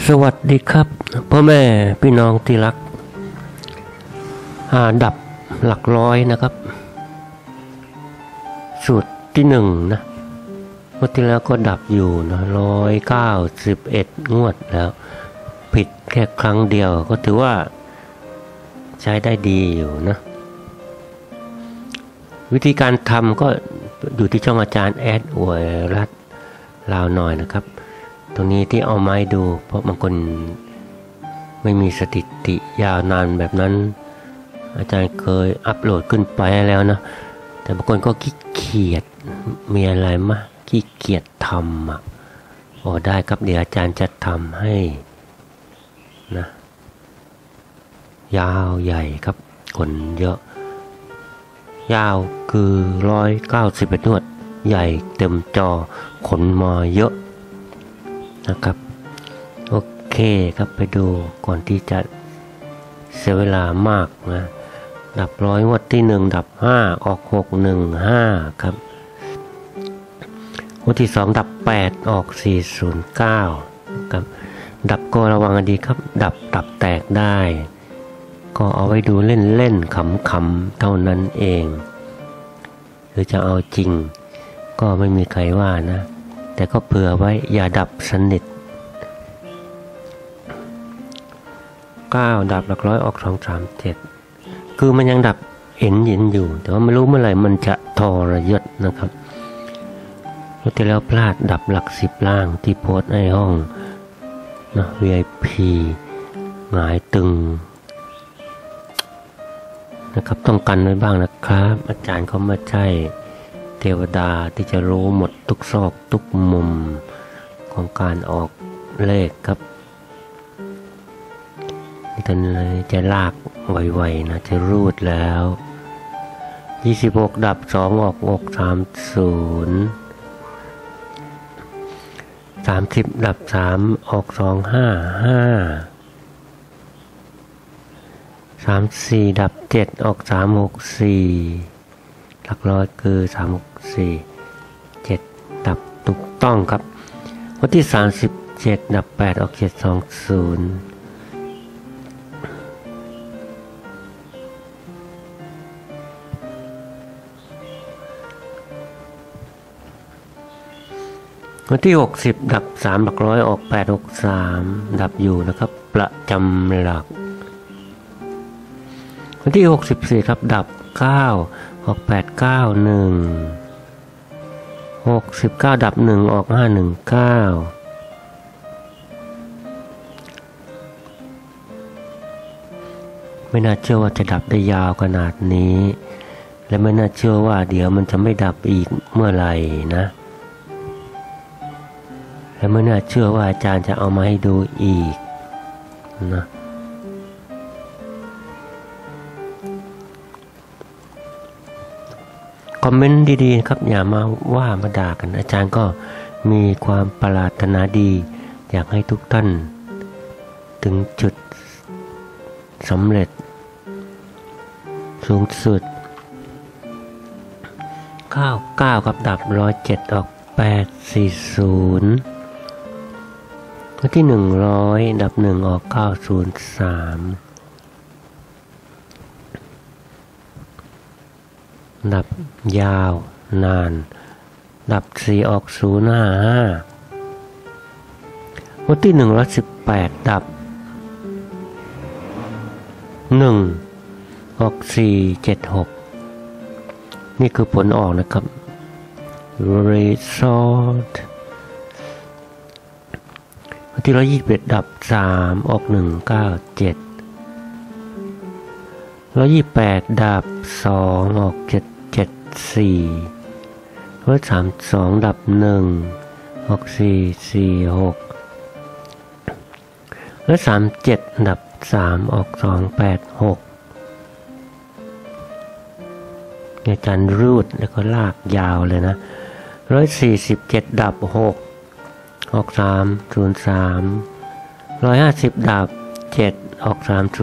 สวัสดีครับพ่อแม่พี่น้องที่รักดับหลักร้อยนะครับสูตรที่1นะเมื่อที่แล้วก็ดับอยู่นะ191งวดแล้วผิดแค่ครั้งเดียวก็ถือว่าใช้ได้ดีอยู่นะวิธีการทำก็อยู่ที่ช่องอาจารย์แอดอวยรัตน์ลาวหน่อยนะครับตรงนี้ที่เอาไม้ดูเพราะบางคนไม่มีสถิติยาวนานแบบนั้นอาจารย์เคยอัปโหลดขึ้นไปแล้วนะแต่บางคนก็ขี้เกียจมีอะไรมาขี้เกียจทำได้ครับเดี๋ยวอาจารย์จะทำให้นะยาวใหญ่ครับคนเยอะยาวคือ191นวดใหญ่เต็มจอขนมาเยอะนะครับโอเคครับไปดูก่อนที่จะเสียเวลามากนะดับ100งวดที่1ดับ5ออก615ครับงวดที่2ดับ8ออก409ครับดับก็ระวังดีครับดับแตกได้ก็เอาไว้ดูเล่นๆขำๆเท่านั้นเองหรือจะเอาจริงก็ไม่มีใครว่านะแต่ก็เผื่อไว้อย่าดับสนิท9ดับหลักร้อยออก237คือมันยังดับเห็นอยู่แต่ว่าไม่รู้เมื่อไหร่มันจะทรยศนะครับเมื่อที่แล้วพลาดดับหลัก10ล่างที่โพสต์ในห้องนะ VIP หงายตึงนะครับต้องกันไว้บ้างนะครับอาจารย์เขาไม่ใช่เทวดาที่จะรู้หมดทุกซอกทุกมุมของการออกเลขครับตอนนี้จะลากไวๆนะจะรูดแล้ว26ดับ2ออก30 30ดับ3ออก255 34ดับ7ออก364หลักร้อยคือ364 7ดับถูกต้องครับวันที่37ดับ8ออก720วันที่60ดับ3หลักร้อยออก863ดับอยู่นะครับประจำหลักวันที่64ครับดับ9ออก891 69ดับ1ออก519ไม่น่าเชื่อว่าจะดับได้ยาวขนาดนี้และไม่น่าเชื่อว่าเดี๋ยวมันจะไม่ดับอีกเมื่อไหร่นะและไม่น่าเชื่อว่าอาจารย์จะเอามาให้ดูอีกนะคอมเมนต์ดีๆครับอย่ามาว่ามาด่ากันอาจารย์ก็มีความปรารถนาดีอยากให้ทุกท่านถึงจุดสำเร็จสูงสุด99ครับดับ107ออก840วันที่100ดับ1ออก903ดับยาวนานดับ4ออก055วันที่118ดับ1ออก476นี่คือผลออกนะครับ Result วันที่121ดับ3ออก197 128ดับ2ออก774 132ดับ1ออก446 137ดับ3ออก286อาจารย์รูดแล้วก็ลากยาวเลยนะ147ดับ6ออก303 150ดับ7ออก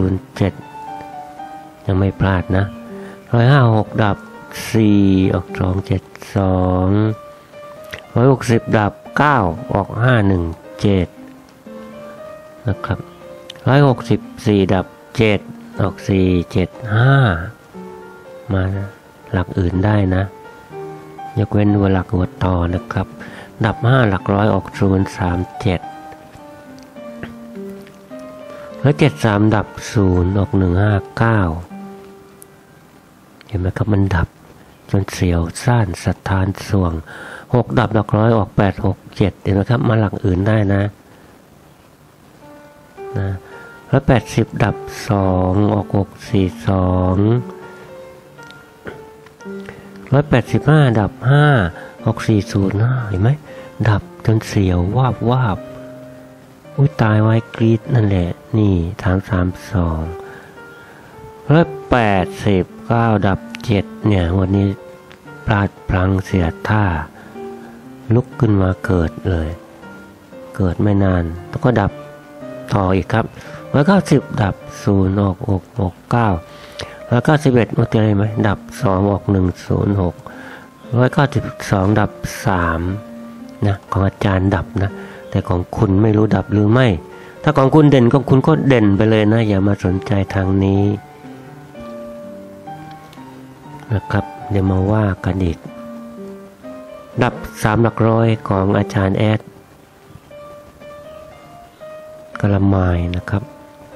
307ยังไม่พลาดนะ156ดับ4ออก272 160ดับ9ออก517 นะครับ164ดับ7ออก4 7 5มาหลักอื่นได้นะยกเว้นหลักหัวต่อนะครับดับ5หลักร้อยออก0 3 7แล้ว73ดับ0ออก1 5 9เห็นไหมครับมันดับจนเสียวซ่านสถานส่วง6ดับหลักร้อยออก8 6 7เห็นไหมครับมาหลักอื่นได้นะแล้ว80ดับ2ออก6 4 2185ดับ5ออก4 0 5เห็นไหมดับจนเสียววาบอุ้ยตายไว้กรีดนั่นแหละนี่ทาง189ดับ7เนี่ยวันนี้พลาดพลั้งเสียท่าลุกขึ้นมาเกิดเลยเกิดไม่นานแล้วก็ดับต่ออีกครับ190ดับ0ออก6 6 9แล้ว91มันจะอะไรไหมดับ2ออก1 0 6 192ดับ3นะของอาจารย์ดับนะแต่ของคุณไม่รู้ดับหรือไม่ถ้าของคุณเด่นก็คุณก็เด่นไปเลยนะอย่ามาสนใจทางนี้นะครับเดี๋ยวมาว่ากันอีกดับ3หลักร้อยของอาจารย์แอดกะละไมนะครับ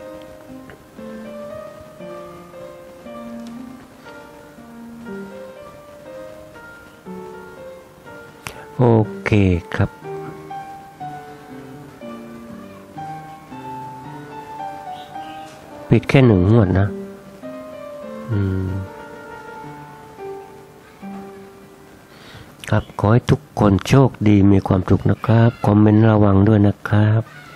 โอเคครับปิดแค่1 งวดนะครับขอให้ทุกคนโชคดีมีความสุขนะครับคอมเมนต์ระวังด้วยนะครับ